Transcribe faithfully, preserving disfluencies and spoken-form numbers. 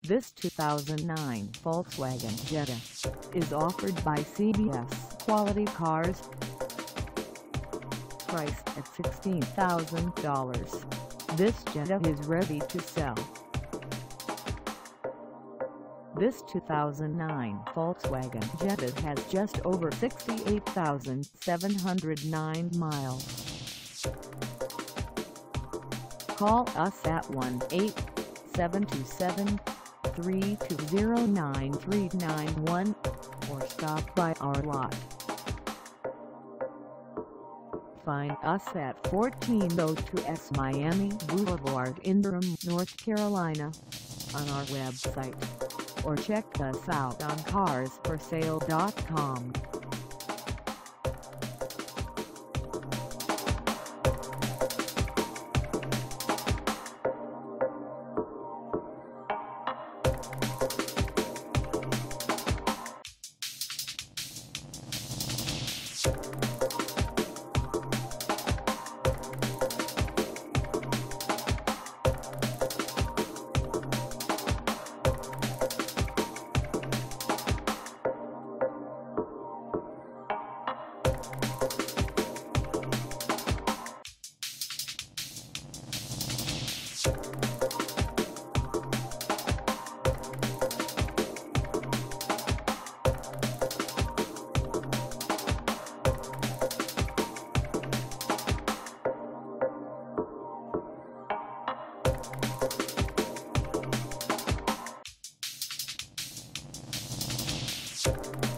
This two thousand nine Volkswagen Jetta is offered by C B S Quality Cars. Priced at sixteen thousand dollars, this Jetta is ready to sell. This two thousand nine Volkswagen Jetta has just over sixty-eight thousand seven hundred nine miles. Call us at one eight seven two seven, three two zero, nine three nine one or stop by our lot. Find us at fourteen oh two East Miami Boulevard in Durham, North Carolina, on our website, or check us out on cars for sale dot com. You